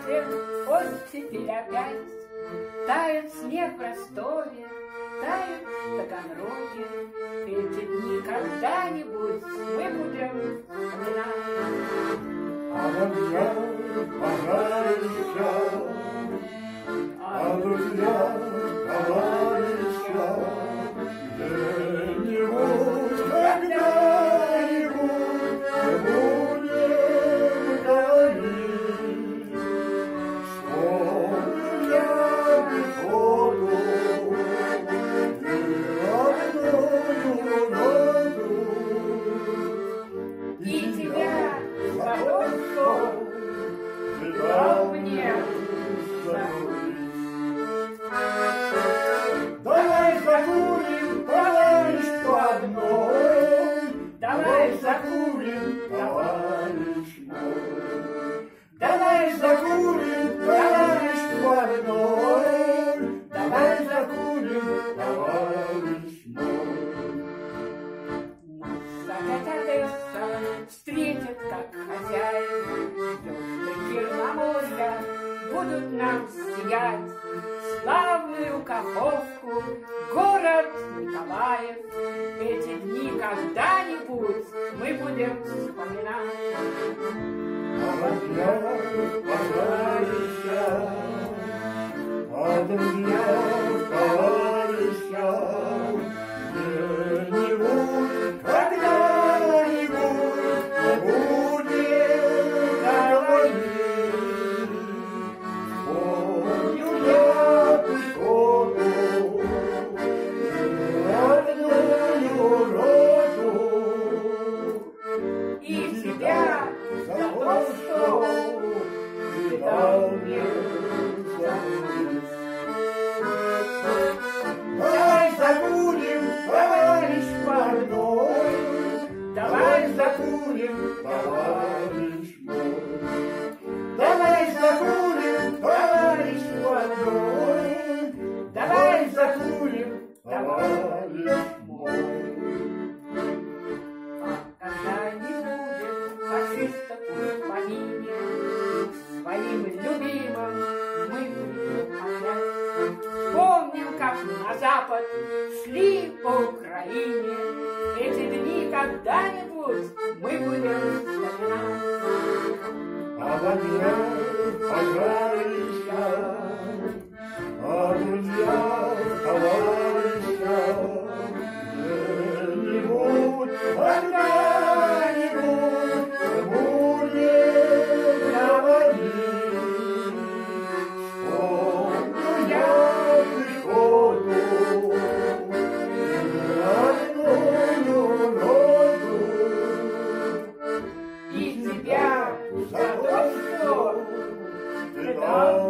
Осень, оттепель опять, тает снег в Ростове, тает в Таганроге. Эти дни когда-нибудь мы будем вспоминать. А вот я пожарища, а друзья товарища, где-нибудь, когда-нибудь будем говорить. Вспомню я приходу и родную роду. И тебя за то, что ты дал мне забыть. Давай закурим, товарищ, по одной. Давай закурим, Товарищ мой. Давай закурим, товарищ, по одной. Давай закурим, товарищ мой. Закат Одесса встретит как хозяин, звезды Черноморья будут нам сиять. Славную Каховку, город Николаев, эти дни когда-нибудь мы будем вспоминать. А друзья, товарища, а друзья, товарища, где-нибудь, когда-нибудь будем говорить. Помню я приходу родную роду. И тебя за то, что ты дал мне забыть. Давай закурим, товарищ, по одной. Давай закурим, Товарищ мой. Давай закурим, товарищ, по одной. давай закурим, Товарищ мой. когда не будет фашистов в помине, своим любимым мы будем опять. Помним, как на запад шли по Украине, эти дни когда-нибудь мы будем вспоминать. А друзья, товарища, а друзья, товарища, где-нибудь, когда-нибудь будем говорить. Помню я приходу родную роду. И тебя За то, что ты дал